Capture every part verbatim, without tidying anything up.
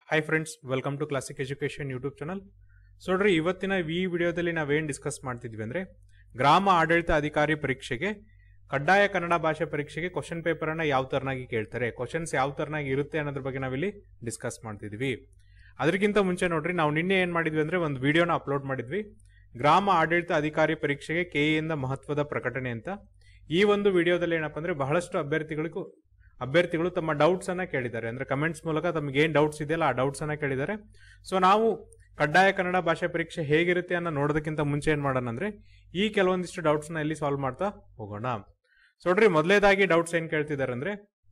Hi friends, welcome to classic education YouTube channel. So ನೋಡ್ರಿ, ಇವತ್ತಿನ ಈ ವಿಡಿಯೋದಲ್ಲಿ ನಾವೇನು ಡಿಸ್ಕಸ್ ಮಾಡ್ತಿದ್ವಿ ಅಂದರೆ, ಗ್ರಾಮ ಆಡಳಿತ ಅಧಿಕಾರಿ ಪರೀಕ್ಷೆಗೆ ಕಡ್ಡಾಯ ಕನ್ನಡ ಭಾಷೆ ಪರೀಕ್ಷೆಗೆ ಕ್ವಶನ್ ಪೇಪರನ್ನು ಯಾವ ಥರನಾಗಿ ಕೇಳ್ತಾರೆ, ಕ್ವಶನ್ಸ್ ಯಾವ ಥರನಾಗಿ ಇರುತ್ತೆ ಅನ್ನೋದ್ರ ಬಗ್ಗೆ ನಾವಿಲ್ಲಿ ಡಿಸ್ಕಸ್ ಮಾಡ್ತಿದ್ವಿ. ಅದಕ್ಕಿಂತ ಮುಂಚೆ ನೋಡ್ರಿ, ನಾವು ನಿನ್ನೆ ಏನು ಮಾಡಿದ್ವಿ ಅಂದರೆ ಒಂದು ವಿಡಿಯೋನ ಅಪ್ಲೋಡ್ ಮಾಡಿದ್ವಿ, ಗ್ರಾಮ ಆಡಳಿತ ಅಧಿಕಾರಿ ಪರೀಕ್ಷೆಗೆ ಕೆ ಎಯಿಂದ ಮಹತ್ವದ ಪ್ರಕಟಣೆ ಅಂತ. ಈ ಒಂದು ವಿಡಿಯೋದಲ್ಲಿ ಏನಪ್ಪ ಅಂದರೆ ಬಹಳಷ್ಟು ಅಭ್ಯರ್ಥಿಗಳಿಗೂ ಅಭ್ಯರ್ಥಿಗಳು ತಮ್ಮ ಡೌಟ್ಸ್ ಅನ್ನ ಕೇಳಿದ್ದಾರೆ, ಅಂದ್ರೆ ಕಮೆಂಟ್ಸ್ ಮೂಲಕ ತಮಗೆ ಏನ್ ಡೌಟ್ಸ್ ಇದೆಯಲ್ಲ ಆ ಡೌಟ್ಸ್ ಅನ್ನ ಕೇಳಿದ್ದಾರೆ. ಸೊ ನಾವು ಕಡ್ಡಾಯ ಕನ್ನಡ ಭಾಷೆ ಪರೀಕ್ಷೆ ಹೇಗಿರುತ್ತೆ ಅನ್ನೋ ನೋಡೋದಕ್ಕಿಂತ ಮುಂಚೆ ಏನ್ ಮಾಡೋಣ ಅಂದ್ರೆ ಈ ಕೆಲವೊಂದಿಷ್ಟು ಡೌಟ್ಸ್ ನ ಇಲ್ಲಿ ಸಾಲ್ವ್ ಮಾಡ್ತಾ ಹೋಗೋಣ. ಸೊ ನೋಡ್ರಿ, ಮೊದಲೇದಾಗಿ ಡೌಟ್ಸ್ ಏನ್ ಕೇಳ್ತಿದ್ದಾರೆ ಅಂದ್ರೆ,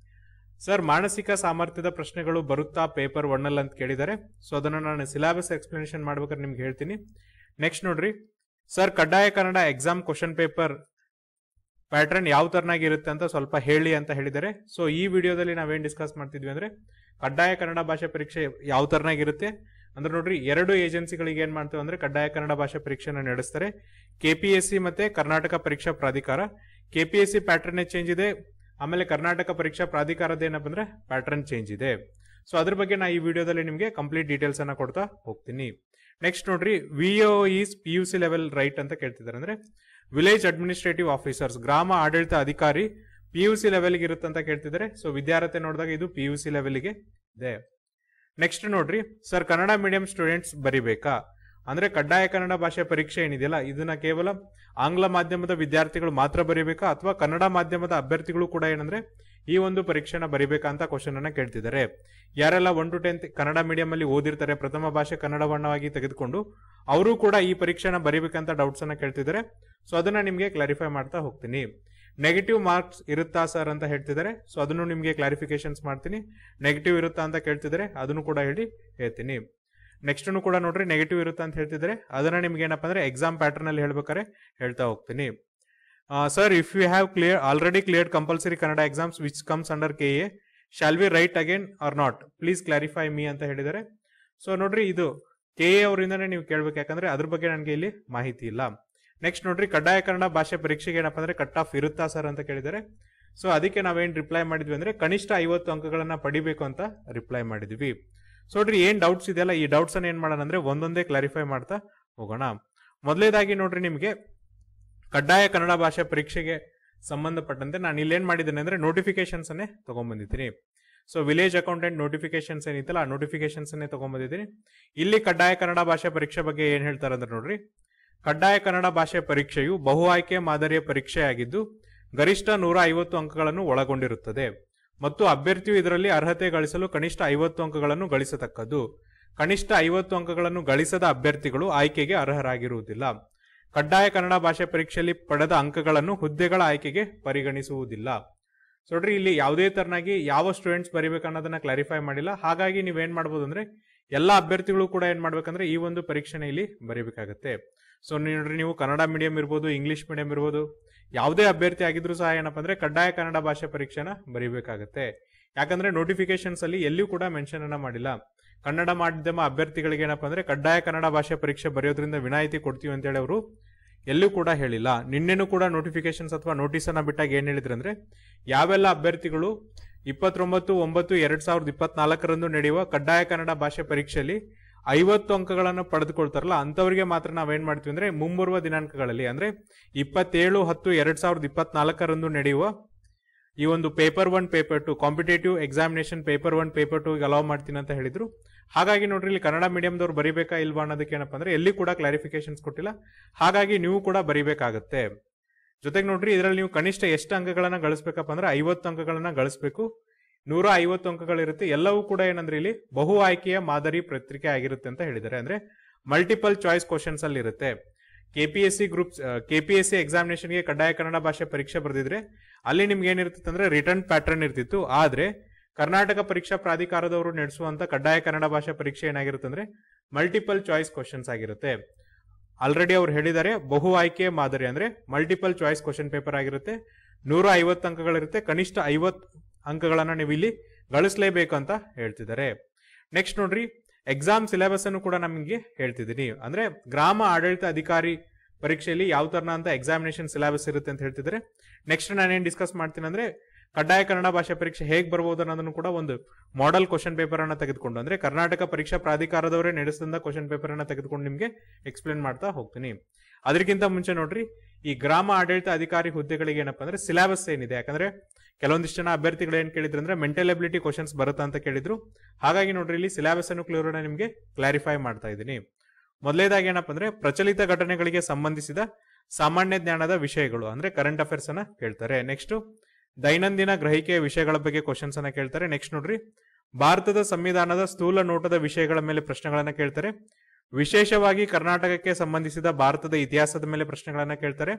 ಸರ್ ಮಾನಸಿಕ ಸಾಮರ್ಥ್ಯದ ಪ್ರಶ್ನೆಗಳು ಬರುತ್ತಾ ಪೇಪರ್ ಒನ್ ಅಲ್ಲಿ ಅಂತ ಕೇಳಿದ್ದಾರೆ. ಸೊ ಅದನ್ನ ನಾನು ಸಿಲೆಬಸ್ ಎಕ್ಸ್ಪ್ಲನೇಷನ್ ಮಾಡ್ಬೇಕಾದ್ರೆ ನಿಮ್ಗೆ ಹೇಳ್ತೀನಿ. ನೆಕ್ಸ್ಟ್ ನೋಡ್ರಿ, ಸರ್ ಕಡ್ಡಾಯ Kannada exam question paper pattern ಯಾವ ತರನಾಗಿರುತ್ತೆ ಅಂತ ಸ್ವಲ್ಪ ಹೇಳಿ ಅಂತ ಹೇಳಿದ್ದಾರೆ. ಸೊ ಈ ವಿಡಿಯೋದಲ್ಲಿ ನಾವೇನ್ ಡಿಸ್ಕಸ್ ಮಾಡ್ತಿದ್ವಿ ಅಂದ್ರೆ, ಕಡ್ಡಾಯ ಕನ್ನಡ ಭಾಷೆ ಪರೀಕ್ಷೆ ಯಾವ ತರನಾಗಿರುತ್ತೆ ಅಂದ್ರೆ ನೋಡ್ರಿ, ಎರಡು ಏಜೆನ್ಸಿಗಳಿಗೆ ಏನ್ ಮಾಡ್ತೇವೆ ಅಂದ್ರೆ ಕಡ್ಡಾಯ ಕನ್ನಡ ಭಾಷೆ ಪರೀಕ್ಷೆನ ನಡೆಸ್ತಾರೆ, ಕೆಪಿಎಸ್ಸಿ ಮತ್ತೆ ಕರ್ನಾಟಕ ಪರೀಕ್ಷಾ ಪ್ರಾಧಿಕಾರ. ಕೆಪಿಎಸ್ಸಿ ಪ್ಯಾಟರ್ನ್ ಚೇಂಜ್ ಇದೆ, ಆಮೇಲೆ ಕರ್ನಾಟಕ ಪರೀಕ್ಷಾ ಪ್ರಾಧಿಕಾರದ ಏನಪ್ಪ ಅಂದ್ರೆ ಪ್ಯಾಟರ್ನ್ ಚೇಂಜ್ ಇದೆ. ಸೊ ಅದ್ರ ಬಗ್ಗೆ ನಾ ಈ ವಿಡಿಯೋದಲ್ಲಿ ನಿಮಗೆ ಕಂಪ್ಲೀಟ್ ಡೀಟೇಲ್ಸ್ ಅನ್ನ ಕೊಡ್ತಾ ಹೋಗ್ತೀನಿ. ನೆಕ್ಸ್ಟ್ ನೋಡ್ರಿ, VO is P U C level right ಅಂತ ಕೇಳ್ತಿದ್ದಾರೆ. ಅಂದ್ರೆ ವಿಲೇಜ್ ಅಡ್ಮಿನಿಸ್ಟ್ರೇಟಿವ್ ಆಫೀಸರ್ಸ್, ಗ್ರಾಮ ಆಡಳಿತ ಅಧಿಕಾರಿ ಪಿ ಯು ಸಿ ಲೆವೆಲ್ಗೆ ಇರುತ್ತೆ ಅಂತ ಕೇಳ್ತಿದ್ದಾರೆ. ಸೊ ವಿದ್ಯಾರ್ಥಿ ನೋಡಿದಾಗ ಇದು ಪಿ ಯು ಸಿ ಲೆವೆಲ್ಗೆ ಇದೆ. ನೆಕ್ಸ್ಟ್ ನೋಡ್ರಿ, ಸರ್ ಕನ್ನಡ ಮೀಡಿಯಂ ಸ್ಟೂಡೆಂಟ್ಸ್ ಬರಿಬೇಕಾ ಅಂದ್ರೆ ಕಡ್ಡಾಯ ಕನ್ನಡ ಭಾಷೆ ಪರೀಕ್ಷೆ ಏನಿದೆಯಲ್ಲ ಇದನ್ನ ಕೇವಲ ಆಂಗ್ಲ ಮಾಧ್ಯಮದ ವಿದ್ಯಾರ್ಥಿಗಳು ಮಾತ್ರ ಬರೀಬೇಕಾ ಅಥವಾ ಕನ್ನಡ ಮಾಧ್ಯಮದ ಅಭ್ಯರ್ಥಿಗಳು ಕೂಡ ಏನಂದ್ರೆ ಈ ಒಂದು ಪರೀಕ್ಷೆನ ಬರಿಬೇಕಾ ಅಂತ ಕ್ವಶನ್ ಅನ್ನ ಕೇಳ್ತಿದ್ದಾರೆ. ಯಾರೆಲ್ಲ one to tenth Kannada medium ಅಲ್ಲಿ ಓದಿರ್ತಾರೆ, ಪ್ರಥಮ ಭಾಷೆ ಕನ್ನಡವನ್ನವಾಗಿ ತೆಗೆದುಕೊಂಡು ಅವರು ಕೂಡ ಈ ಪರೀಕ್ಷೆನ ಬರಿಬೇಕಂತ ಡೌಟ್ಸ್ ಅನ್ನ ಕೇಳ್ತಿದ್ದಾರೆ. ಸೊ ಅದನ್ನ ನಿಮ್ಗೆ ಕ್ಲಾರಿಫೈ ಮಾಡ್ತಾ ಹೋಗ್ತೀನಿ. ನೆಗೆಟಿವ್ ಮಾರ್ಕ್ಸ್ ಇರುತ್ತಾ ಸರ್ ಅಂತ ಹೇಳ್ತಿದ್ದಾರೆ. ಸೊ ಅದನ್ನು ನಿಮ್ಗೆ ಕ್ಲಾರಿಫಿಕೇಶನ್ಸ್ ಮಾಡ್ತೀನಿ. ನೆಗೆಟಿವ್ ಇರುತ್ತಾ ಅಂತ ಕೇಳ್ತಿದ್ದಾರೆ, ಅದನ್ನು ಕೂಡ ಹೇಳಿ ಹೇಳ್ತೀನಿ. ನೆಕ್ಸ್ಟ್ ಕೂಡ ನೋಡ್ರಿ, ನೆಗೆಟಿವ್ ಇರುತ್ತಾ ಅಂತ ಹೇಳ್ತಿದ್ದಾರೆ, ಅದನ್ನ ನಿಮ್ಗೆ ಏನಪ್ಪಾ ಅಂದ್ರೆ ಎಕ್ಸಾಮ್ ಪ್ಯಾಟರ್ನ್ ಅಲ್ಲಿ ಹೇಳ್ಬೇಕಾರೆ ಹೇಳ್ತಾ ಹೋಗ್ತೀನಿ. Sir if you have clear already clear compulsory Kannada exams which comes under K A shall we write again or not, please clarify me ಅಂತ ಹೇಳಿದ್ದಾರೆ. ಸೊ ನೋಡ್ರಿ, ಇದು ಕೆ ಎ ಅವರಿಂದನೇ ನೀವು ಕೇಳ್ಬೇಕು, ಯಾಕಂದ್ರೆ ಅದ್ರ ಬಗ್ಗೆ ನನಗೆ ಇಲ್ಲಿ ಮಾಹಿತಿ ಇಲ್ಲ. ನೆಕ್ಸ್ಟ್ ನೋಡ್ರಿ, ಕಡ್ಡಾಯ ಕನ್ನಡ ಭಾಷೆ ಪರೀಕ್ಷೆಗೆ ಏನಪ್ಪಾ ಅಂದ್ರೆ ಕಟ್ ಆಫ್ ಇರುತ್ತಾ ಸರ್ ಅಂತ ಕೇಳಿದ್ದಾರೆ. ಸೊ ಅದಕ್ಕೆ ನಾವೇನ್ ರಿಪ್ಲೈ ಮಾಡಿದ್ವಿ ಅಂದ್ರೆ ಕನಿಷ್ಠ ಐವತ್ತು ಅಂಕಗಳನ್ನ ಪಡಿಬೇಕು ಅಂತ ರಿಪ್ಲೈ ಮಾಡಿದ್ವಿ. ಸೊ ನೋಡ್ರಿ, ಏನ್ ಡೌಟ್ಸ್ ಇದೆಯಲ್ಲ ಈ ಡೌಟ್ಸ್ ಅನ್ನ ಏನ್ ಮಾಡೋಣ ಅಂದ್ರೆ ಒಂದೊಂದೇ ಕ್ಲಾರಿಫೈ ಮಾಡ್ತಾ ಹೋಗೋಣ. ಮೊದಲೇದಾಗಿ ನೋಡ್ರಿ, ನಿಮಗೆ ಕಡ್ಡಾಯ ಕನ್ನಡ ಭಾಷೆ ಪರೀಕ್ಷೆಗೆ ಸಂಬಂಧಪಟ್ಟಂತೆ ನಾನು ಇಲ್ಲೇನ್ ಮಾಡಿದ್ದೇನೆ ಅಂದ್ರೆ ನೋಟಿಫಿಕೇಶನ್ಸ್ ಅನ್ನೇ ತಗೊಂಡ್ಬಂದಿದ್ದೀನಿ. ಸೊ ವಿಲೇಜ್ ಅಕೌಂಟೆಂಟ್ ನೋಟಿಫಿಕೇಶನ್ಸ್ ಏನಿತ್ತಲ್ಲ ಆ ನೋಟಿಫಿಕೇಶನ್ಸ್ ಅನ್ನೇ ತಗೊಂಡ್ಬಂದಿದ್ದೀನಿ. ಇಲ್ಲಿ ಕಡ್ಡಾಯ ಕನ್ನಡ ಭಾಷೆ ಪರೀಕ್ಷೆ ಬಗ್ಗೆ ಏನ್ ಹೇಳ್ತಾರೆ ಅಂದ್ರೆ ನೋಡ್ರಿ, ಕಡ್ಡಾಯ ಕನ್ನಡ ಭಾಷೆ ಪರೀಕ್ಷೆಯು ಬಹು ಆಯ್ಕೆ ಮಾದರಿಯ ಪರೀಕ್ಷೆಯಾಗಿದ್ದು ಗರಿಷ್ಠ ನೂರ ಐವತ್ತು ಅಂಕಗಳನ್ನು ಒಳಗೊಂಡಿರುತ್ತದೆ ಮತ್ತು ಅಭ್ಯರ್ಥಿಯು ಇದರಲ್ಲಿ ಅರ್ಹತೆ ಗಳಿಸಲು ಕನಿಷ್ಠ ಐವತ್ತು ಅಂಕಗಳನ್ನು ಗಳಿಸತಕ್ಕದ್ದು. ಕನಿಷ್ಠ ಐವತ್ತು ಅಂಕಗಳನ್ನು ಗಳಿಸದ ಅಭ್ಯರ್ಥಿಗಳು ಆಯ್ಕೆಗೆ ಅರ್ಹರಾಗಿರುವುದಿಲ್ಲ. ಕಡ್ಡಾಯ ಕನ್ನಡ ಭಾಷೆ ಪರೀಕ್ಷೆಯಲ್ಲಿ ಪಡೆದ ಅಂಕಗಳನ್ನು ಹುದ್ದೆಗಳ ಆಯ್ಕೆಗೆ ಪರಿಗಣಿಸುವುದಿಲ್ಲ. ಸೊ ನೋಡ್ರಿ, ಇಲ್ಲಿ ಯಾವುದೇ ತರನಾಗಿ ಯಾವ ಸ್ಟೂಡೆಂಟ್ಸ್ ಬರೀಬೇಕು ಅನ್ನೋದನ್ನ ಕ್ಲಾರಿಫೈ ಮಾಡಿಲ್ಲ. ಹಾಗಾಗಿ ನೀವೇನ್ ಮಾಡ್ಬೋದು ಅಂದ್ರೆ ಎಲ್ಲಾ ಅಭ್ಯರ್ಥಿಗಳು ಕೂಡ ಏನ್ ಮಾಡ್ಬೇಕಂದ್ರೆ ಈ ಒಂದು ಪರೀಕ್ಷೆನ ಇಲ್ಲಿ ಬರೀಬೇಕಾಗತ್ತೆ. ಸೊ ನೋಡ್ರಿ, ನೀವು ಕನ್ನಡ ಮೀಡಿಯಂ ಇರ್ಬೋದು, ಇಂಗ್ಲಿಷ್ ಮೀಡಿಯಂ ಇರ್ಬೋದು, ಯಾವುದೇ ಅಭ್ಯರ್ಥಿ ಆಗಿದ್ರು ಸಹ ಏನಪ್ಪಾ ಅಂದ್ರೆ ಕಡ್ಡಾಯ ಕನ್ನಡ ಭಾಷೆ ಪರೀಕ್ಷೆನ ಬರೀಬೇಕಾಗತ್ತೆ. ಯಾಕಂದ್ರೆ ನೋಟಿಫಿಕೇಶನ್ಸ್ ಅಲ್ಲಿ ಎಲ್ಲಿಯೂ ಕೂಡ ಮೆನ್ಷನ್ ಅನ್ನ ಮಾಡಿಲ್ಲ. ಕನ್ನಡ ಮಾಧ್ಯಮ ಅಭ್ಯರ್ಥಿಗಳಿಗೆ ಏನಪ್ಪಾ ಅಂದ್ರೆ ಕಡ್ಡಾಯ ಕನ್ನಡ ಭಾಷೆ ಪರೀಕ್ಷೆ ಬರೆಯೋದ್ರಿಂದ ವಿನಾಯಿತಿ ಕೊಡ್ತೀವಿ ಅಂತೇಳಿ ಅವರು ಎಲ್ಲೂ ಕೂಡ ಹೇಳಿಲ್ಲ. ನಿನ್ನೆನೂ ಕೂಡ ನೋಟಿಫಿಕೇಶನ್ಸ್ ಅಥವಾ ನೋಟಿಸ್ ಅನ್ನ ಬಿಟ್ಟಾಗ ಏನ್ ಹೇಳಿದ್ರು ಅಂದ್ರೆ, ಯಾವೆಲ್ಲ ಅಭ್ಯರ್ಥಿಗಳು ಇಪ್ಪತ್ತೊಂಬತ್ತು ಒಂಬತ್ತು ಎರಡ್ ಸಾವಿರದ ಇಪ್ಪತ್ನಾಲ್ಕರಂದು ನಡೆಯುವ ಕಡ್ಡಾಯ ಕನ್ನಡ ಭಾಷೆ ಪರೀಕ್ಷೆಯಲ್ಲಿ ಐವತ್ತು ಅಂಕಗಳನ್ನು ಪಡೆದುಕೊಳ್ತಾರಲ್ಲ ಅಂತವರಿಗೆ ಮಾತ್ರ ನಾವೇನ್ ಮಾಡ್ತೀವಿ ಅಂದ್ರೆ ಮುಂಬರುವ ದಿನಾಂಕಗಳಲ್ಲಿ ಅಂದ್ರೆ ಇಪ್ಪತ್ತೇಳು ಹತ್ತು ಎರಡ್ ಸಾವಿರದ ಇಪ್ಪತ್ನಾಲ್ಕರಂದು ನಡೆಯುವ ಈ ಒಂದು paper one paper two competitive examination paper one paper two allow ಮಾಡ್ತೀನಿ ಅಂತ ಹೇಳಿದ್ರು. ಹಾಗಾಗಿ ನೋಡ್ರಿ, ಇಲ್ಲಿ ಕನ್ನಡ ಮೀಡಿಯಂದವ್ರು ಬರೀಬೇಕಾ ಇಲ್ವಾ ಅನ್ನೋದಕ್ಕೆ ಏನಪ್ಪಾ ಅಂದ್ರೆ ಎಲ್ಲಿ ಕೂಡ ಕ್ಲಾರಿಫಿಕೇಶನ್ಸ್ ಕೊಟ್ಟಿಲ್ಲ. ಹಾಗಾಗಿ ನೀವು ಕೂಡ ಬರೀಬೇಕಾಗತ್ತೆ. ಜೊತೆಗೆ ನೋಡ್ರಿ, ಇದರಲ್ಲಿ ನೀವು ಕನಿಷ್ಠ ಎಷ್ಟು ಅಂಕಗಳನ್ನ ಗಳಿಸ್ಬೇಕಪ್ಪ ಅಂದ್ರೆ ಐವತ್ತು ಅಂಕಗಳನ್ನ ಗಳಿಸಬೇಕು. ನೂರ ಐವತ್ತು ಅಂಕಗಳಿರುತ್ತೆ. ಎಲ್ಲವೂ ಕೂಡ ಏನಂದ್ರೆ ಇಲ್ಲಿ ಬಹು ಆಯ್ಕೆಯ ಮಾದರಿ ಪತ್ರಿಕೆ ಆಗಿರುತ್ತೆ ಅಂತ ಹೇಳಿದ್ದಾರೆ. ಅಂದ್ರೆ ಮಲ್ಟಿಪಲ್ ಚಾಯ್ಸ್ ಕ್ವಶನ್ಸ್ ಅಲ್ಲಿ ಇರುತ್ತೆ. ಕೆಪಿಎಸ್ಸಿ ಗ್ರೂಪ್ಸ್ ಕೆಪಿಎಸ್ಸಿ ಎಕ್ಸಾಮಿನೇಷನ್ಗೆ ಕಡ್ಡಾಯ ಕನ್ನಡ ಭಾಷೆ ಪರೀಕ್ಷೆ ಬರೆದಿದ್ರೆ ಅಲ್ಲಿ ನಿಮ್ಗೆ ಏನಿರ್ತಿತ್ತು ಅಂದ್ರೆ ರಿಟರ್ನ್ ಪ್ಯಾಟರ್ನ್ ಇರ್ತಿತ್ತು. ಆದ್ರೆ ಕರ್ನಾಟಕ ಪರೀಕ್ಷಾ ಪ್ರಾಧಿಕಾರದವರು ನಡೆಸುವಂತ ಕಡ್ಡಾಯ ಕನ್ನಡ ಭಾಷೆ ಪರೀಕ್ಷೆ ಏನಾಗಿರುತ್ತೆ ಅಂದ್ರೆ ಮಲ್ಟಿಪಲ್ ಚಾಯ್ಸ್ ಕ್ವಶನ್ಸ್ ಆಗಿರುತ್ತೆ. ಆಲ್ರೆಡಿ ಅವ್ರು ಹೇಳಿದ್ದಾರೆ, ಬಹು ಆಯ್ಕೆ ಮಾದರಿ ಅಂದ್ರೆ ಮಲ್ಟಿಪಲ್ ಚಾಯ್ಸ್ ಕ್ವಶನ್ ಪೇಪರ್ ಆಗಿರುತ್ತೆ. ನೂರ ಐವತ್ತು ಅಂಕಗಳಿರುತ್ತೆ. ಕನಿಷ್ಠ ಐವತ್ತು ಅಂಕಗಳನ್ನ ನೀವು ಇಲ್ಲಿ ಗಳಿಸಲೇಬೇಕು ಅಂತ ಹೇಳ್ತಿದ್ದಾರೆ. ನೆಕ್ಸ್ಟ್ ನೋಡ್ರಿ, ಎಕ್ಸಾಮ್ ಸಿಲೆಬಸ್ ಅನ್ನು ಕೂಡ ನಮಗೆ ಹೇಳ್ತಿದ್ದೀನಿ. ಅಂದ್ರೆ ಗ್ರಾಮ ಆಡಳಿತ ಅಧಿಕಾರಿ ಪರೀಕ್ಷೆಯಲ್ಲಿ ಯಾವ ತರನ ಅಂತ ಎಕ್ಸಾಮಿನೇಷನ್ ಸಿಲೆಬಸ್ ಇರುತ್ತೆ ಅಂತ ಹೇಳ್ತಿದ್ದಾರೆ. ನೆಕ್ಸ್ಟ್ ನಾನೇನ್ ಡಿಸ್ಕಸ್ ಮಾಡ್ತೀನಿ ಅಂದ್ರೆ ಕಡ್ಡಾಯ ಕನ್ನಡ ಭಾಷೆ ಪರೀಕ್ಷೆ ಹೇಗೆ ಬರ್ಬೋದು ಅನ್ನೋದನ್ನು ಕೂಡ ಒಂದು ಮಾಡೆಲ್ ಕ್ವಶನ್ ಪೇಪರ್ ಅನ್ನ ತೆಗೆದುಕೊಂಡು, ಅಂದ್ರೆ ಕರ್ನಾಟಕ ಪರೀಕ್ಷಾ ಪ್ರಾಧಿಕಾರದವರೇ ನಡೆಸಿದ ಕ್ವಶನ್ ಪೇಪರ್ ಅನ್ನ ತೆಗೆದುಕೊಂಡು ನಿಮ್ಗೆ ಎಕ್ಸ್ಪ್ಲೇನ್ ಮಾಡ್ತಾ ಹೋಗ್ತೀನಿ. ಅದಕ್ಕಿಂತ ಮುಂಚೆ ನೋಡ್ರಿ, ಈ ಗ್ರಾಮ ಆಡಳಿತ ಅಧಿಕಾರಿ ಹುದ್ದೆಗಳಿಗೆ ಏನಪ್ಪಾ ಅಂದ್ರೆ ಸಿಲೆಬಸ್ ಏನಿದೆ, ಯಾಕಂದ್ರೆ ಕೆಲವೊಂದಿಷ್ಟು ಜನ ಅಭ್ಯರ್ಥಿಗಳು ಏನ್ ಕೇಳಿದ್ರು ಅಂದ್ರೆ ಮೆಂಟಲ್ ಎಬಿಲಿಟಿ ಕ್ವಶನ್ಸ್ ಬರುತ್ತಾ ಅಂತ ಕೇಳಿದ್ರು. ಹಾಗಾಗಿ ನೋಡ್ರಿ ಇಲ್ಲಿ ಸಿಲೆಬಸ್ ಅನ್ನು ಕ್ಲಿಯರ್ ನಿಮ್ಗೆ ಕ್ಲಾರಿಫೈ ಮಾಡ್ತಾ ಇದ್ದೀನಿ. ಮೊದಲೇದಾಗಿ ಏನಪ್ಪಾ ಅಂದ್ರೆ ಪ್ರಚಲಿತ ಘಟನೆಗಳಿಗೆ ಸಂಬಂಧಿಸಿದ ಸಾಮಾನ್ಯ ಜ್ಞಾನದ ವಿಷಯಗಳು ಅಂದ್ರೆ ಕರೆಂಟ್ ಅಫೇರ್ಸ್ ಅನ್ನ ಕೇಳ್ತಾರೆ. ನೆಕ್ಸ್ಟ್ ದೈನಂದಿನ ಗ್ರಹಿಕೆಯ ವಿಷಯಗಳ ಬಗ್ಗೆ ಕ್ವಶನ್ಸ್ ಅನ್ನ ಕೇಳ್ತಾರೆ. ನೆಕ್ಸ್ಟ್ ನೋಡ್ರಿ, ಭಾರತದ ಸಂವಿಧಾನದ ಸ್ಥೂಲ ನೋಟದ ವಿಷಯಗಳ ಮೇಲೆ ಪ್ರಶ್ನೆಗಳನ್ನ ಕೇಳ್ತಾರೆ. ವಿಶೇಷವಾಗಿ ಕರ್ನಾಟಕಕ್ಕೆ ಸಂಬಂಧಿಸಿದ ಭಾರತದ ಇತಿಹಾಸದ ಮೇಲೆ ಪ್ರಶ್ನೆಗಳನ್ನ ಕೇಳ್ತಾರೆ.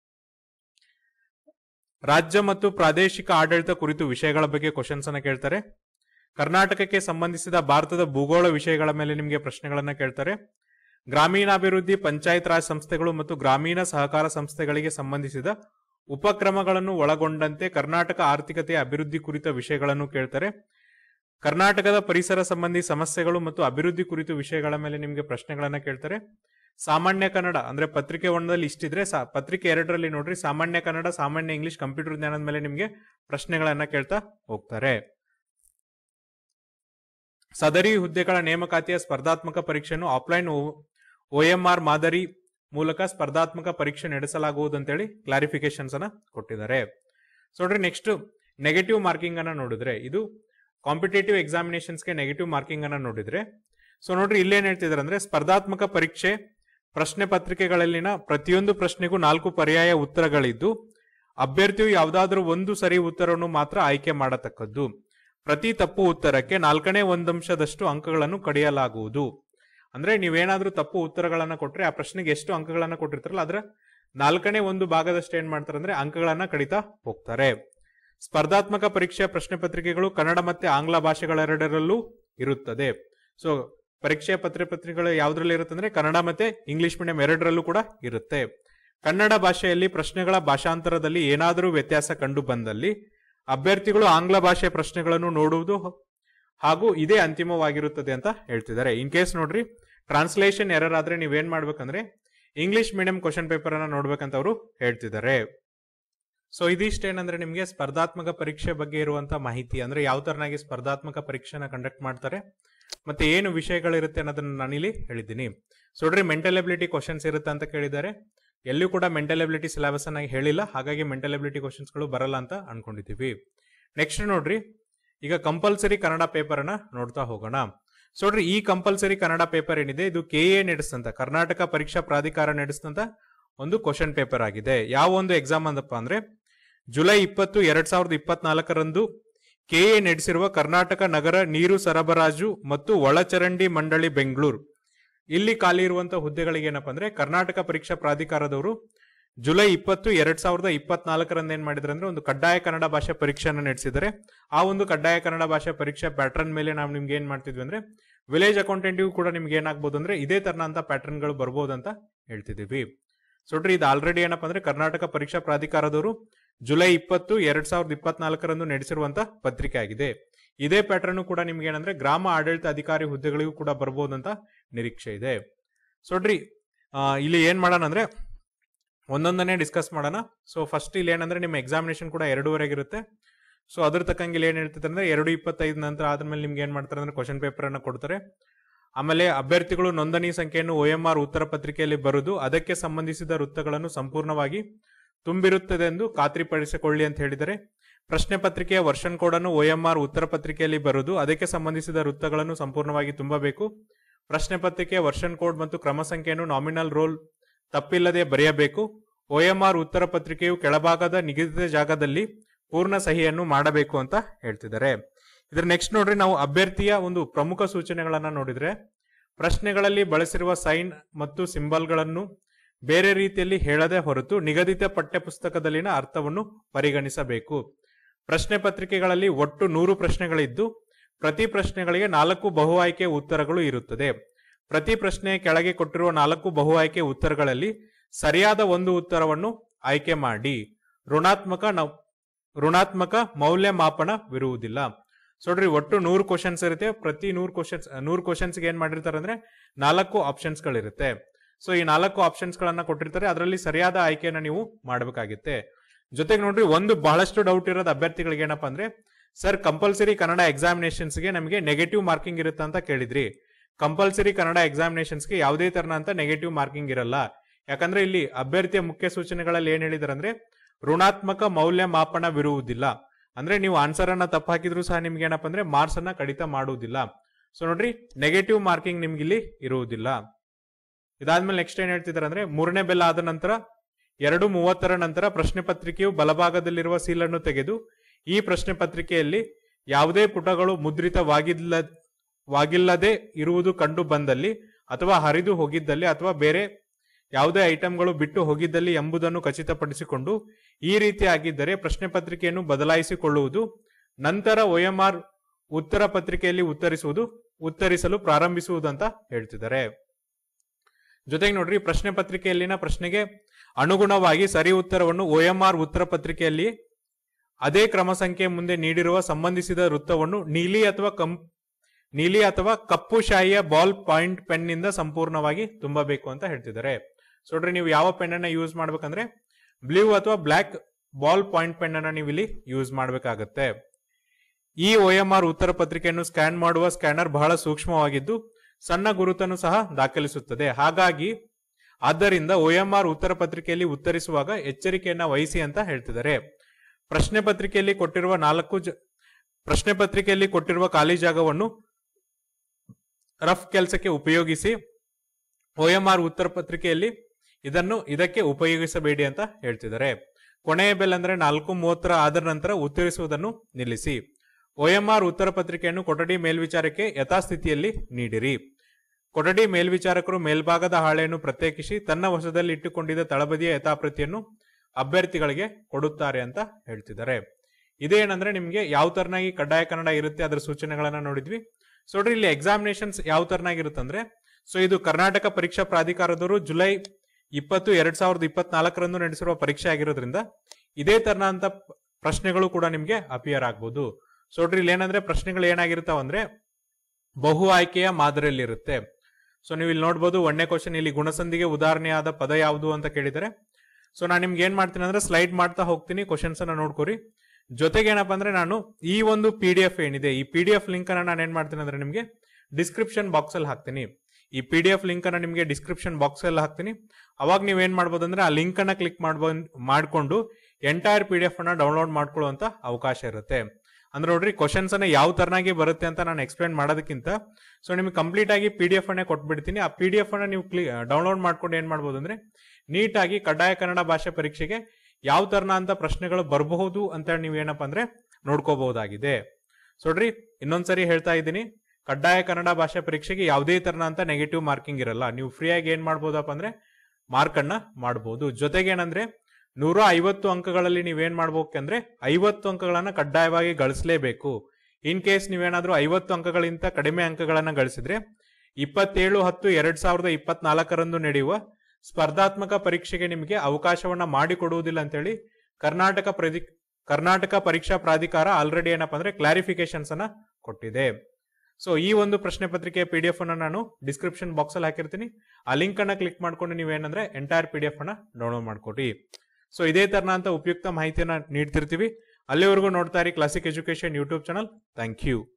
ರಾಜ್ಯ ಮತ್ತು ಪ್ರಾದೇಶಿಕ ಆಡಳಿತ ಕುರಿತು ವಿಷಯಗಳ ಬಗ್ಗೆ ಕ್ವಶನ್ಸ್ ಅನ್ನ ಕೇಳ್ತಾರೆ. ಕರ್ನಾಟಕಕ್ಕೆ ಸಂಬಂಧಿಸಿದ ಭಾರತದ ಭೂಗೋಳ ವಿಷಯಗಳ ಮೇಲೆ ನಿಮಗೆ ಪ್ರಶ್ನೆಗಳನ್ನ ಕೇಳ್ತಾರೆ. ಗ್ರಾಮೀಣಾಭಿವೃದ್ಧಿ, ಪಂಚಾಯತ್ ರಾಜ್ ಸಂಸ್ಥೆಗಳು ಮತ್ತು ಗ್ರಾಮೀಣ ಸಹಕಾರ ಸಂಸ್ಥೆಗಳಿಗೆ ಸಂಬಂಧಿಸಿದ ಉಪಕ್ರಮಗಳನ್ನು ಒಳಗೊಂಡಂತೆ ಕರ್ನಾಟಕ ಆರ್ಥಿಕತೆಯ ಅಭಿವೃದ್ಧಿ ಕುರಿತ ವಿಷಯಗಳನ್ನು ಕೇಳ್ತಾರೆ. ಕರ್ನಾಟಕದ ಪರಿಸರ ಸಂಬಂಧಿ ಸಮಸ್ಯೆಗಳು ಮತ್ತು ಅಭಿವೃದ್ಧಿ ಕುರಿತು ವಿಷಯಗಳ ಮೇಲೆ ನಿಮಗೆ ಪ್ರಶ್ನೆಗಳನ್ನ ಕೇಳ್ತಾರೆ. ಸಾಮಾನ್ಯ ಕನ್ನಡ ಅಂದ್ರೆ ಪತ್ರಿಕೆ ಒಂದರಲ್ಲಿ ಇಷ್ಟಿದ್ರೆ, ಪತ್ರಿಕೆ ಎರಡರಲ್ಲಿ ನೋಡ್ರಿ ಸಾಮಾನ್ಯ ಕನ್ನಡ, ಸಾಮಾನ್ಯ ಇಂಗ್ಲಿಷ್, ಕಂಪ್ಯೂಟರ್ ಜ್ಞಾನದ ಮೇಲೆ ನಿಮಗೆ ಪ್ರಶ್ನೆಗಳನ್ನ ಕೇಳ್ತಾ ಹೋಗ್ತಾರೆ. ಸದರಿ ಹುದ್ದೆಗಳ ನೇಮಕಾತಿಯ ಸ್ಪರ್ಧಾತ್ಮಕ ಪರೀಕ್ಷೆಯನ್ನು ಆಫ್ಲೈನ್ ಒ ಎಂ ಆರ್ ಮಾದರಿ ಮೂಲಕ ಸ್ಪರ್ಧಾತ್ಮಕ ಪರೀಕ್ಷೆ ನಡೆಸಲಾಗುವುದು ಅಂತೇಳಿ ಕ್ಲಾರಿಫಿಕೇಶನ್ಸ್ ಅನ್ನ ಕೊಟ್ಟಿದ್ದಾರೆ. ಸೊ ನೋಡ್ರಿ, ನೆಕ್ಸ್ಟ್ ನೆಗೆಟಿವ್ ಮಾರ್ಕಿಂಗ್ ಅನ್ನ ನೋಡಿದ್ರೆ, ಇದು ಕಾಂಪಿಟೇಟಿವ್ ಎಕ್ಸಾಮಿನೇಷನ್ಸ್ಗೆ ನೆಗೆಟಿವ್ ಮಾರ್ಕಿಂಗ್ ಅನ್ನ ನೋಡಿದ್ರೆ, ಸೊ ನೋಡ್ರಿ ಇಲ್ಲೇನ್ ಹೇಳ್ತಿದಾರೆ ಅಂದ್ರೆ ಸ್ಪರ್ಧಾತ್ಮಕ ಪರೀಕ್ಷೆ ಪ್ರಶ್ನೆ ಪತ್ರಿಕೆಗಳಲ್ಲಿನ ಪ್ರತಿಯೊಂದು ಪ್ರಶ್ನೆಗೂ ನಾಲ್ಕು ಪರ್ಯಾಯ ಉತ್ತರಗಳಿದ್ದು ಅಭ್ಯರ್ಥಿಯು ಯಾವುದಾದ್ರೂ ಒಂದು ಸರಿ ಉತ್ತರವನ್ನು ಮಾತ್ರ ಆಯ್ಕೆ ಮಾಡತಕ್ಕದ್ದು. ಪ್ರತಿ ತಪ್ಪು ಉತ್ತರಕ್ಕೆ ನಾಲ್ಕನೇ ಒಂದಂಶದಷ್ಟು ಅಂಕಗಳನ್ನು ಕಡಿಯಲಾಗುವುದು. ಅಂದ್ರೆ ನೀವೇನಾದ್ರೂ ತಪ್ಪು ಉತ್ತರಗಳನ್ನ ಕೊಟ್ರೆ ಆ ಪ್ರಶ್ನೆಗೆ ಎಷ್ಟು ಅಂಕಗಳನ್ನ ಕೊಟ್ಟಿರ್ತಾರಲ್ಲ ಅದರ ನಾಲ್ಕನೇ ಒಂದು ಭಾಗದಷ್ಟು ಏನ್ ಮಾಡ್ತಾರೆ ಅಂದ್ರೆ ಅಂಕಗಳನ್ನ ಕಡಿತಾ ಹೋಗ್ತಾರೆ. ಸ್ಪರ್ಧಾತ್ಮಕ ಪರೀಕ್ಷೆಯ ಪ್ರಶ್ನೆ ಪತ್ರಿಕೆಗಳು ಕನ್ನಡ ಮತ್ತೆ ಆಂಗ್ಲ ಭಾಷೆಗಳೆರಡರಲ್ಲೂ ಇರುತ್ತದೆ. ಸೊ ಪರೀಕ್ಷೆಯ ಪತ್ರ ಪತ್ರಿಕೆಗಳು ಯಾವ್ದ್ರಲ್ಲಿ ಇರುತ್ತೆ ಅಂದ್ರೆ ಕನ್ನಡ ಮತ್ತೆ ಇಂಗ್ಲಿಷ್ ಮೀಡಿಯಂ ಎರಡರಲ್ಲೂ ಕೂಡ ಇರುತ್ತೆ. ಕನ್ನಡ ಭಾಷೆಯಲ್ಲಿ ಪ್ರಶ್ನೆಗಳ ಭಾಷಾಂತರದಲ್ಲಿ ಏನಾದರೂ ವ್ಯತ್ಯಾಸ ಕಂಡು ಬಂದಲ್ಲಿ ಅಭ್ಯರ್ಥಿಗಳು ಆಂಗ್ಲ ಭಾಷೆ ಪ್ರಶ್ನೆಗಳನ್ನು ನೋಡುವುದು ಹಾಗೂ ಇದೇ ಅಂತಿಮವಾಗಿರುತ್ತದೆ ಅಂತ ಹೇಳ್ತಿದ್ದಾರೆ. ಇನ್ ಕೇಸ್ ನೋಡ್ರಿ ಟ್ರಾನ್ಸ್ಲೇಷನ್ ಎರರ್ ಆದ್ರೆ ನೀವೇನ್ ಮಾಡ್ಬೇಕಂದ್ರೆ ಇಂಗ್ಲಿಷ್ ಮೀಡಿಯಂ ಕ್ವಶನ್ ಪೇಪರ್ ಅನ್ನ ನೋಡ್ಬೇಕಂತ ಅವರು ಹೇಳ್ತಿದ್ದಾರೆ. ಸೊ ಇದಿಷ್ಟೇನಂದ್ರೆ ನಿಮ್ಗೆ ಸ್ಪರ್ಧಾತ್ಮಕ ಪರೀಕ್ಷೆ ಬಗ್ಗೆ ಇರುವಂತ ಮಾಹಿತಿ, ಅಂದ್ರೆ ಯಾವ ತರನಾಗಿ ಸ್ಪರ್ಧಾತ್ಮಕ ಪರೀಕ್ಷೆನ ಕಂಡಕ್ಟ್ ಮಾಡ್ತಾರೆ ಮತ್ತೆ ಏನು ವಿಷಯಗಳಿರುತ್ತೆ ಅನ್ನೋದನ್ನ ನಾನಿಲ್ಲಿ ಹೇಳಿದ್ದೀನಿ. ಸೊ ನೋಡ್ರಿ ಮೆಂಟಲ್ ಎಬಿಲಿಟಿ ಕ್ವಶನ್ಸ್ ಇರುತ್ತೆ ಅಂತ ಕೇಳಿದ್ದಾರೆ. ಎಲ್ಲೂ ಕೂಡ ಮೆಂಟಲ್ ಎಬಿಲಿಟಿ ಸಿಲೆಬಸ್ ಅನ್ನ ಹೇಳಿಲ್ಲ, ಹಾಗಾಗಿ ಮೆಂಟಲ್ ಎಬಿಲಿಟಿ ಕ್ವಶನ್ಸ್ ಗಳು ಬರಲ್ಲ ಅಂತ ಅನ್ಕೊಂಡಿದೀವಿ. ನೆಕ್ಸ್ಟ್ ನೋಡ್ರಿ, ಈಗ ಕಂಪಲ್ಸರಿ ಕನ್ನಡ ಪೇಪರ್ ಅನ್ನ ನೋಡ್ತಾ ಹೋಗೋಣ. ಸೊ ನೋಡ್ರಿ ಈ ಕಂಪಲ್ಸರಿ ಕನ್ನಡ ಪೇಪರ್ ಏನಿದೆ ಇದು ಕೆ ಎ ನಡೆಸ್ತಂತ ಕರ್ನಾಟಕ ಪರೀಕ್ಷಾ ಪ್ರಾಧಿಕಾರ ನಡೆಸ್ತಂತ ಒಂದು ಕ್ವಶನ್ ಪೇಪರ್ ಆಗಿದೆ. ಯಾವ ಒಂದು ಎಕ್ಸಾಮ್ ಅಂದಪ್ಪ ಅಂದ್ರೆ ಜುಲೈ ಇಪ್ಪತ್ತು ಎರಡ್ ಸಾವಿರದ ಇಪ್ಪತ್ನಾಲ್ಕರಂದು ಕೆ ಎ ನಡೆಸಿರುವ ಕರ್ನಾಟಕ ನಗರ ನೀರು ಸರಬರಾಜು ಮತ್ತು ಒಳಚರಂಡಿ ಮಂಡಳಿ ಬೆಂಗಳೂರು ಇಲ್ಲಿ ಖಾಲಿ ಇರುವಂತಹ ಹುದ್ದೆಗಳಿಗೆ ಏನಪ್ಪಾ ಅಂದ್ರೆ ಕರ್ನಾಟಕ ಪರೀಕ್ಷಾ ಪ್ರಾಧಿಕಾರದವರು ಜುಲೈ ಇಪ್ಪತ್ತು ಎರಡ್ ಸಾವಿರದ ಇಪ್ಪತ್ನಾಲ್ಕರಂದು ಏನ್ ಮಾಡಿದ್ರೆ ಅಂದ್ರೆ ಒಂದು ಕಡ್ಡಾಯ ಕನ್ನಡ ಭಾಷೆ ಪರೀಕ್ಷೆಯನ್ನು ನಡೆಸಿದರೆ ಆ ಒಂದು ಕಡ್ಡಾಯ ಕನ್ನಡ ಭಾಷೆ ಪರೀಕ್ಷೆ ಪ್ಯಾಟರ್ನ್ ಮೇಲೆ ನಾವು ನಿಮ್ಗೆ ಏನ್ ಮಾಡ್ತಿದ್ವಿ ಅಂದ್ರೆ ವಿಲೇಜ್ ಅಕೌಂಟೆಂಟಿಗೂ ಕೂಡ ನಿಮ್ಗೆ ಏನಾಗಬಹುದು ಅಂದ್ರೆ ಇದೇ ತರನಂತ ಪ್ಯಾಟರ್ನ್ ಗಳು ಬರ್ಬೋದು ಅಂತ ಹೇಳ್ತಿದೀವಿ. ಸೊ ನೋಡ್ರಿ ಇದು ಆಲ್ರೆಡಿ ಏನಪ್ಪಾ ಅಂದ್ರೆ ಕರ್ನಾಟಕ ಪರೀಕ್ಷಾ ಪ್ರಾಧಿಕಾರದವರು ಜುಲೈ ಇಪ್ಪತ್ತು ಎರಡ್ ಸಾವಿರದ ಇಪ್ಪತ್ನಾಲ್ಕರಂದು ನಡೆಸಿರುವಂತ ಪತ್ರಿಕೆ ಆಗಿದೆ. ಇದೇ ಪ್ಯಾಟರ್ನ್ ಕೂಡ ನಿಮ್ಗೆ ಏನಂದ್ರೆ ಗ್ರಾಮ ಆಡಳಿತ ಅಧಿಕಾರಿ ಹುದ್ದೆಗಳಿಗೂ ಕೂಡ ಬರ್ಬೋದು ಅಂತ ನಿರೀಕ್ಷೆ ಇದೆ. ಸೊ ನೋಡ್ರಿ ಇಲ್ಲಿ ಏನ್ ಮಾಡೋಣ ಅಂದ್ರೆ ಒಂದೊಂದನ್ನೇ ಡಿಸ್ಕಸ್ ಮಾಡೋಣ. ಸೊ ಫಸ್ಟ್ ಇಲ್ಲಿ ಏನಂದ್ರೆ ನಿಮ್ಮ ಎಕ್ಸಾಮಿನೇಷನ್ ಕೂಡ ಎರಡೂವರೆಗೆ ಇರುತ್ತೆ. ಸೊ ಅದ್ರ ತಕ್ಕಂಗೆ ಇಲ್ಲಿ ಏನ್ ಹೇಳ್ತಿದ್ರೆ ಅಂದ್ರೆ ಎರಡು ಇಪ್ಪತ್ತೈದು ನಂತರ ಆದ್ಮೇಲೆ ನಿಮ್ಗೆ ಏನ್ ಮಾಡ್ತಾರೆ ಅಂದ್ರೆ ಕ್ವಶನ್ ಪೇಪರ್ ಅನ್ನ ಕೊಡ್ತಾರೆ. ಆಮೇಲೆ ಅಭ್ಯರ್ಥಿಗಳು ನೋಂದಣಿ ಸಂಖ್ಯೆಯನ್ನು ಒ ಎಂ ಆರ್ ಉತ್ತರ ಪತ್ರಿಕೆಯಲ್ಲಿ ಬರೆದು ಅದಕ್ಕೆ ಸಂಬಂಧಿಸಿದ ವೃತ್ತಗಳನ್ನು ಸಂಪೂರ್ಣವಾಗಿ ತುಂಬಿರುತ್ತದೆ ಎಂದು ಖಾತ್ರಿಪಡಿಸಿಕೊಳ್ಳಿ ಅಂತ ಹೇಳಿದರೆ, ಪ್ರಶ್ನೆ ಪತ್ರಿಕೆಯ ವರ್ಷನ್ ಕೋಡ್ ಅನ್ನು ಒ ಎಂ ಆರ್ ಉತ್ತರ ಪತ್ರಿಕೆಯಲ್ಲಿ ಬರೆದು ಅದಕ್ಕೆ ಸಂಬಂಧಿಸಿದ ವೃತ್ತಗಳನ್ನು ಸಂಪೂರ್ಣವಾಗಿ ತುಂಬಬೇಕು. ಪ್ರಶ್ನೆ ಪತ್ರಿಕೆಯ ವರ್ಷನ್ ಕೋಡ್ ಮತ್ತು ಕ್ರಮ ಸಂಖ್ಯೆಯನ್ನು ನಾಮಿನಲ್ ರೋಲ್ ತಪ್ಪಿಲ್ಲದೆ ಬರೆಯಬೇಕು. ಒ ಎಂ ಆರ್ ಉತ್ತರ ಪತ್ರಿಕೆಯು ಕೆಳಭಾಗದ ನಿಗದಿತ ಜಾಗದಲ್ಲಿ ಪೂರ್ಣ ಸಹಿಯನ್ನು ಮಾಡಬೇಕು ಅಂತ ಹೇಳ್ತಿದ್ದಾರೆ. ಇದ್ರ ನೆಕ್ಸ್ಟ್ ನೋಡ್ರಿ, ನಾವು ಅಭ್ಯರ್ಥಿಯ ಒಂದು ಪ್ರಮುಖ ಸೂಚನೆಗಳನ್ನ ನೋಡಿದ್ರೆ ಪ್ರಶ್ನೆಗಳಲ್ಲಿ ಬಳಸಿರುವ ಸೈನ್ ಮತ್ತು ಸಿಂಬಲ್ಗಳನ್ನು ಬೇರೆ ರೀತಿಯಲ್ಲಿ ಹೇಳದೆ ಹೊರತು ನಿಗದಿತ ಪಠ್ಯಪುಸ್ತಕದಲ್ಲಿನ ಅರ್ಥವನ್ನು ಪರಿಗಣಿಸಬೇಕು. ಪ್ರಶ್ನೆ ಪತ್ರಿಕೆಗಳಲ್ಲಿ ಒಟ್ಟು ನೂರು ಪ್ರಶ್ನೆಗಳಿದ್ದು ಪ್ರತಿ ಪ್ರಶ್ನೆಗಳಿಗೆ ನಾಲ್ಕು ಬಹು ಆಯ್ಕೆ ಉತ್ತರಗಳು ಇರುತ್ತದೆ. ಪ್ರತಿ ಪ್ರಶ್ನೆಯ ಕೆಳಗೆ ಕೊಟ್ಟಿರುವ ನಾಲ್ಕು ಬಹು ಆಯ್ಕೆ ಉತ್ತರಗಳಲ್ಲಿ ಸರಿಯಾದ ಒಂದು ಉತ್ತರವನ್ನು ಆಯ್ಕೆ ಮಾಡಿ. ಋಣಾತ್ಮಕ ಋಣಾತ್ಮಕ ಮೌಲ್ಯಮಾಪನವಿರುವುದಿಲ್ಲ. ಸೊ ನೋಡ್ರಿ ಒಟ್ಟು ನೂರು ಕ್ವಶನ್ಸ್ ಇರುತ್ತೆ. ಪ್ರತಿ ನೂರು ಕ್ವಶನ್ಸ್ ನೂರು ಕ್ವಶನ್ಸ್ಗೆ ಏನ್ ಮಾಡಿರ್ತಾರೆ ಅಂದ್ರೆ ನಾಲ್ಕು ಆಪ್ಷನ್ಸ್ ಗಳಿರುತ್ತೆ. ಸೊ ಈ ನಾಲ್ಕು ಆಪ್ಷನ್ಸ್ ಗಳನ್ನ ಕೊಟ್ಟಿರ್ತಾರೆ, ಅದರಲ್ಲಿ ಸರಿಯಾದ ಆಯ್ಕೆಯನ್ನ ನೀವು ಮಾಡಬೇಕಾಗುತ್ತೆ. ಜೊತೆಗೆ ನೋಡ್ರಿ ಒಂದು ಬಹಳಷ್ಟು ಡೌಟ್ ಇರೋದು ಅಭ್ಯರ್ಥಿಗಳಿಗೆ ಏನಪ್ಪಾ ಅಂದ್ರೆ ಸರ್ ಕಂಪಲ್ಸರಿ ಕನ್ನಡ ಎಕ್ಸಾಮಿನೇಷನ್ಸ್ಗೆ ನಮಗೆ ನೆಗೆಟಿವ್ ಮಾರ್ಕಿಂಗ್ ಇರುತ್ತೆ ಅಂತ ಕೇಳಿದ್ರಿ. ಕಂಪಲ್ಸರಿ ಕನ್ನಡ ಎಕ್ಸಾಮಿನೇಷನ್ಸ್ಗೆ ಯಾವುದೇ ತರನ ಅಂತ ನೆಗೆಟಿವ್ ಮಾರ್ಕಿಂಗ್ ಇರಲ್ಲ. ಯಾಕಂದ್ರೆ ಇಲ್ಲಿ ಅಭ್ಯರ್ಥಿಯ ಮುಖ್ಯ ಸೂಚನೆಗಳಲ್ಲಿ ಏನ್ ಹೇಳಿದಾರೆ ಅಂದ್ರೆ ಋಣಾತ್ಮಕ ಮೌಲ್ಯಮಾಪನವಿರುವುದಿಲ್ಲ. ಅಂದ್ರೆ ನೀವು ಆನ್ಸರ್ ಅನ್ನ ತಪ್ಪು ಹಾಕಿದ್ರು ಸಹ ನಿಮ್ಗೆ ಏನಪ್ಪಾ ಅಂದ್ರೆ ಮಾರ್ಕ್ಸ್ ಅನ್ನ ಕಡಿತ ಮಾಡುವುದಿಲ್ಲ. ಸೊ ನೋಡ್ರಿ ನೆಗೆಟಿವ್ ಮಾರ್ಕಿಂಗ್ ನಿಮ್ಗೆ ಇಲ್ಲಿ ಇರುವುದಿಲ್ಲ. ಇದಾದ್ಮೇಲೆ ನೆಕ್ಸ್ಟ್ ಏನ್ ಹೇಳ್ತಿದಾರೆ ಅಂದ್ರೆ ಮೂರನೇ ಬೆಲ್ ಆದ ನಂತರ ಎರಡು ಮೂವತ್ತರ ನಂತರ ಪ್ರಶ್ನೆ ಪತ್ರಿಕೆಯು ಬಲಭಾಗದಲ್ಲಿರುವ ಸೀಲನ್ನು ತೆಗೆದು ಈ ಪ್ರಶ್ನೆ ಪತ್ರಿಕೆಯಲ್ಲಿ ಯಾವುದೇ ಪುಟಗಳು ಮುದ್ರಿತವಾಗಿಲ್ಲ ವಾಗಿಲ್ಲದೆ ಇರುವುದು ಕಂಡು ಬಂದಲ್ಲಿ ಅಥವಾ ಹರಿದು ಹೋಗಿದ್ದಲ್ಲಿ ಅಥವಾ ಬೇರೆ ಯಾವುದೇ ಐಟಂಗಳು ಬಿಟ್ಟು ಹೋಗಿದ್ದಲ್ಲಿ ಎಂಬುದನ್ನು ಖಚಿತಪಡಿಸಿಕೊಂಡು ಈ ರೀತಿ ಆಗಿದ್ದರೆ ಪ್ರಶ್ನೆ ಪತ್ರಿಕೆಯನ್ನು ಬದಲಾಯಿಸಿಕೊಳ್ಳುವುದು, ನಂತರ ಒಎಂಆರ್ ಉತ್ತರ ಪತ್ರಿಕೆಯಲ್ಲಿ ಉತ್ತರಿಸುವುದು ಉತ್ತರಿಸಲು ಪ್ರಾರಂಭಿಸುವುದಂತ ಹೇಳ್ತಿದ್ದಾರೆ. ಜೊತೆಗೆ ನೋಡ್ರಿ ಪ್ರಶ್ನೆ ಪತ್ರಿಕೆಯಲ್ಲಿನ ಪ್ರಶ್ನೆಗೆ ಅನುಗುಣವಾಗಿ ಸರಿ ಉತ್ತರವನ್ನು ಒಎಂಆರ್ ಉತ್ತರ ಪತ್ರಿಕೆಯಲ್ಲಿ ಅದೇ ಕ್ರಮ ಸಂಖ್ಯೆ ಮುಂದೆ ನೀಡಿರುವ ಸಂಬಂಧಿಸಿದ ವೃತ್ತವನ್ನು ನೀಲಿ ಅಥವಾ ಕಂ ನೀಲಿ ಅಥವಾ ಕಪ್ಪು ಶಾಯಿಯ ಬಾಲ್ ಪಾಯಿಂಟ್ ಪೆನ್ ನಿಂದ ಸಂಪೂರ್ಣವಾಗಿ ತುಂಬಬೇಕು ಅಂತ ಹೇಳ್ತಿದ್ದಾರೆ. ಸೊ ನೋಡ್ರಿ ನೀವು ಯಾವ ಪೆನ್ ಅನ್ನ ಯೂಸ್ ಮಾಡ್ಬೇಕಂದ್ರೆ ಬ್ಲೂ ಅಥವಾ ಬ್ಲಾಕ್ ಬಾಲ್ ಪಾಯಿಂಟ್ ಪೆನ್ ಅನ್ನ ನೀವು ಇಲ್ಲಿ ಯೂಸ್ ಮಾಡಬೇಕಾಗತ್ತೆ. ಈ ಒಎಂಆರ್ ಉತ್ತರ ಪತ್ರಿಕೆಯನ್ನು ಸ್ಕ್ಯಾನ್ ಮಾಡುವ ಸ್ಕ್ಯಾನರ್ ಬಹಳ ಸೂಕ್ಷ್ಮವಾಗಿದ್ದು ಸಣ್ಣ ಗುರುತನ್ನು ಸಹ ದಾಖಲಿಸುತ್ತದೆ. ಹಾಗಾಗಿ ಆದ್ದರಿಂದ ಒಎಂಆರ್ ಉತ್ತರ ಪತ್ರಿಕೆಯಲ್ಲಿ ಉತ್ತರಿಸುವಾಗ ಎಚ್ಚರಿಕೆಯನ್ನ ವಹಿಸಿ ಅಂತ ಹೇಳ್ತಿದ್ದಾರೆ. ಪ್ರಶ್ನೆ ಪತ್ರಿಕೆಯಲ್ಲಿ ಕೊಟ್ಟಿರುವ ನಾಲ್ಕು ಜ ಪ್ರಶ್ನೆ ಪತ್ರಿಕೆಯಲ್ಲಿ ಕೊಟ್ಟಿರುವ ಖಾಲಿ ಜಾಗವನ್ನು ರಫ್ ಕೆಲಸಕ್ಕೆ ಉಪಯೋಗಿಸಿ. ಒಎಂಆರ್ ಉತ್ತರ ಪತ್ರಿಕೆಯಲ್ಲಿ ಇದನ್ನು ಇದಕ್ಕೆ ಉಪಯೋಗಿಸಬೇಡಿ ಅಂತ ಹೇಳ್ತಿದ್ದಾರೆ. ಕೊನೆಯ ಬೆಲ್ ಅಂದ್ರೆ ನಾಲ್ಕು ಮೂವತ್ತರ ಆದ ನಂತರ ಉತ್ತರಿಸುವುದನ್ನು ನಿಲ್ಲಿಸಿ. ಒಎಂಆರ್ ಉತ್ತರ ಪತ್ರಿಕೆಯನ್ನು ಕೊಠಡಿ ಮೇಲ್ವಿಚಾರಕ್ಕೆ ಯಥಾಸ್ಥಿತಿಯಲ್ಲಿ ನೀಡಿರಿ. ಕೊಠಡಿ ಮೇಲ್ವಿಚಾರಕರು ಮೇಲ್ಭಾಗದ ಹಾಳೆಯನ್ನು ಪ್ರತ್ಯೇಕಿಸಿ ತನ್ನ ವಶದಲ್ಲಿ ಇಟ್ಟುಕೊಂಡಿದ್ದ ತಳಬದಿಯ ಯಥಾಪ್ರತಿಯನ್ನು ಅಭ್ಯರ್ಥಿಗಳಿಗೆ ಕೊಡುತ್ತಾರೆ ಅಂತ ಹೇಳ್ತಿದ್ದಾರೆ. ಇದೇನಂದ್ರೆ ನಿಮ್ಗೆ ಯಾವ ತರನಾಗಿ ಕಡ್ಡಾಯ ಕನ್ನಡ ಇರುತ್ತೆ ಅದರ ಸೂಚನೆಗಳನ್ನ ನೋಡಿದ್ವಿ. ಸೊ ನೋಡ್ರಿ ಇಲ್ಲಿ ಎಕ್ಸಾಮಿನೇಷನ್ಸ್ ಯಾವ ತರನಾಗಿರುತ್ತಂದ್ರೆ ಸೊ ಇದು ಕರ್ನಾಟಕ ಪರೀಕ್ಷಾ ಪ್ರಾಧಿಕಾರದವರು ಜುಲೈ ಇಪ್ಪತ್ತು ಎರಡ್ ಸಾವಿರದ ಇಪ್ಪತ್ನಾಲ್ಕರಂದು ನಡೆಸಿರುವ ಪರೀಕ್ಷೆ ಆಗಿರೋದ್ರಿಂದ ಇದೇ ತರನಾದಂತ ಪ್ರಶ್ನೆಗಳು ಕೂಡ ನಿಮ್ಗೆ ಅಪಿಯರ್ ಆಗ್ಬಹುದು. ಸೊ ನೋಡ್ರಿ ಇಲ್ಲಿ ಏನಂದ್ರೆ ಪ್ರಶ್ನೆಗಳು ಏನಾಗಿರ್ತಾವ ಅಂದ್ರೆ ಬಹು ಆಯ್ಕೆಯ ಮಾದರಿಯಲ್ಲಿ ಇರುತ್ತೆ. ಸೊ ನೀವು ಇಲ್ಲಿ ನೋಡ್ಬೋದು ಒಂದನೇ ಕ್ವಶನ್ ಇಲ್ಲಿ ಗುಣಸಂಧಿಗೆ ಉದಾಹರಣೆಯಾದ ಪದ ಯಾವುದು ಅಂತ ಕೇಳಿದರೆ. ಸೊ ನಾನು ನಿಮ್ಗೆ ಏನ್ ಮಾಡ್ತೀನಿ ಅಂದ್ರೆ ಸ್ಲೈಡ್ ಮಾಡ್ತಾ ಹೋಗ್ತೀನಿ, ಕ್ವಶನ್ಸ್ ಅನ್ನ ನೋಡ್ಕೊರಿ. ಜೊತೆಗೆ ಏನಪ್ಪಾ ಅಂದ್ರೆ ನಾನು ಈ ಒಂದು ಪಿ ಡಿ ಎಫ್ ಏನಿದೆ ಈ ಪಿ ಡಿ ಎಫ್ ಲಿಂಕ್ ಅನ್ನ ನಾನು ಏನ್ ಮಾಡ್ತೀನಿ ಅಂದ್ರೆ ನಿಮ್ಗೆ ಡಿಸ್ಕ್ರಿಪ್ಷನ್ ಬಾಕ್ಸ್ ಅಲ್ಲಿ ಹಾಕ್ತೀನಿ. ಈ ಪಿ ಡಿ ಎಫ್ ಲಿಂಕ್ ಅನ್ನ ನಿಮ್ಗೆ ಡಿಸ್ಕ್ರಿಪ್ಷನ್ ಬಾಕ್ಸ್ ಅಲ್ಲಿ ಹಾಕ್ತೀನಿ. ಅವಾಗ ನೀವ್ ಏನ್ ಮಾಡ್ಬೋದು ಅಂದ್ರೆ ಆ ಲಿಂಕ್ ಅನ್ನ ಕ್ಲಿಕ್ ಮಾಡ್ಬೋದು ಮಾಡ್ಕೊಂಡು ಎಂಟೈರ್ ಪಿ ಡಿ ಎಫ್ ಅನ್ನ ಡೌನ್ಲೋಡ್ ಮಾಡ್ಕೊಳ್ಳುವಂತ ಅವಕಾಶ ಇರುತ್ತೆ. ಅಂದ್ರೆ ನೋಡ್ರಿ ಕ್ವಶನ್ಸ್ ಅನ್ನ ಯಾವ ತರನಾಗಿ ಬರುತ್ತೆ ಅಂತ ನಾನು ಎಕ್ಸ್ಪ್ಲೇನ್ ಮಾಡೋದಕ್ಕಿಂತ ಸೊ ನಿಮ್ಗೆ ಕಂಪ್ಲೀಟ್ ಆಗಿ ಪಿ ಡಿ ಎಫ್ ಅನ್ನೇ ಕೊಟ್ಬಿಡ್ತೀನಿ. ಆ ಪಿ ಡಿ ಎಫ್ ಅನ್ನ ನೀವು ಕ್ಲಿ ಡೌನ್ಲೋಡ್ ಮಾಡ್ಕೊಂಡು ಏನ್ ಮಾಡ್ಬೋದು ಅಂದ್ರೆ ನೀಟಾಗಿ ಕಡ್ಡಾಯ ಕನ್ನಡ ಭಾಷೆ ಪರೀಕ್ಷೆಗೆ ಯಾವ ತರನ ಅಂತ ಪ್ರಶ್ನೆಗಳು ಬರಬಹುದು ಅಂತ ನೀವು ಏನಪ್ಪಾ ಅಂದ್ರೆ ನೋಡ್ಕೋಬಹುದಾಗಿದೆ. ಸೊ ನೋಡ್ರಿ ಇನ್ನೊಂದ್ಸರಿ ಹೇಳ್ತಾ ಇದ್ದೀನಿ, ಕಡ್ಡಾಯ ಕನ್ನಡ ಭಾಷೆ ಪರೀಕ್ಷೆಗೆ ಯಾವುದೇ ತರನ ಅಂತ ನೆಗೆಟಿವ್ ಮಾರ್ಕಿಂಗ್ ಇರಲ್ಲ. ನೀವು ಫ್ರೀಯಾಗಿ ಏನ್ ಮಾಡ್ಬೋದಪ್ಪ ಅಂದ್ರೆ ಮಾರ್ಕ್ ಅನ್ನ ಮಾಡಬಹುದು. ಜೊತೆಗೆ ಏನಂದ್ರೆ ನೂರ ಐವತ್ತು ಅಂಕಗಳಲ್ಲಿ ನೀವೇನ್ ಮಾಡ್ಬೇಕಂದ್ರೆ ಐವತ್ತು ಅಂಕಗಳನ್ನ ಕಡ್ಡಾಯವಾಗಿ ಗಳಿಸಲೇಬೇಕು. ಇನ್ ಕೇಸ್ ನೀವೇನಾದ್ರೂ ಐವತ್ತು ಅಂಕಗಳಿಂದ ಕಡಿಮೆ ಅಂಕಗಳನ್ನ ಗಳಿಸಿದ್ರೆ ಇಪ್ಪತ್ತೇಳು ಹತ್ತು ಎರಡ್ ಸಾವಿರದ ಇಪ್ಪತ್ನಾಲ್ಕರಂದು ನಡೆಯುವ ಸ್ಪರ್ಧಾತ್ಮಕ ಪರೀಕ್ಷೆಗೆ ನಿಮಗೆ ಅವಕಾಶವನ್ನ ಮಾಡಿಕೊಡುವುದಿಲ್ಲ ಅಂತೇಳಿ ಕರ್ನಾಟಕ ಪ್ರದಿ ಕರ್ನಾಟಕ ಪರೀಕ್ಷಾ ಪ್ರಾಧಿಕಾರ ಆಲ್ರೆಡಿ ಏನಪ್ಪಾ ಅಂದ್ರೆ ಕ್ಲಾರಿಫಿಕೇಶನ್ಸ್ ಅನ್ನ ಕೊಟ್ಟಿದೆ. ಸೊ ಈ ಒಂದು ಪ್ರಶ್ನೆ ಪತ್ರಿಕೆಯ ಪಿ ಡಿ ಎಫ್ ಅನ್ನ ನಾನು ಡಿಸ್ಕ್ರಿಪ್ಷನ್ ಬಾಕ್ಸ್ ಅಲ್ಲಿ ಹಾಕಿರ್ತೀನಿ. ಆ ಲಿಂಕ್ ಅನ್ನ ಕ್ಲಿಕ್ ಮಾಡ್ಕೊಂಡು ನೀವೇನಂದ್ರೆ ಎಂಟೈರ್ ಪಿ ಡಿ ಎಫ್ ಅನ್ನ ಡೌನ್ಲೋಡ್ ಮಾಡ್ಕೊಡಿ. ಸೊ ಇದೇ ತರನಂತ ಉಪಯುಕ್ತ ಮಾಹಿತಿಯನ್ನ ನೀಡ್ತಿರ್ತೀವಿ. ಅಲ್ಲಿವರೆಗೂ ನೋಡ್ತಾ ಇರಿ classic education YouTube channel. Thank you.